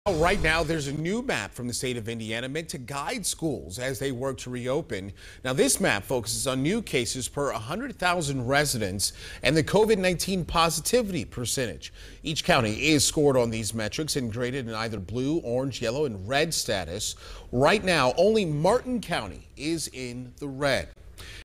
Right now, there's a new map from the state of Indiana meant to guide schools as they work to reopen. Now, this map focuses on new cases per 100,000 residents and the COVID-19 positivity percentage. Each county is scored on these metrics and graded in either blue, orange, yellow, and red status. Right now, only Martin County is in the red.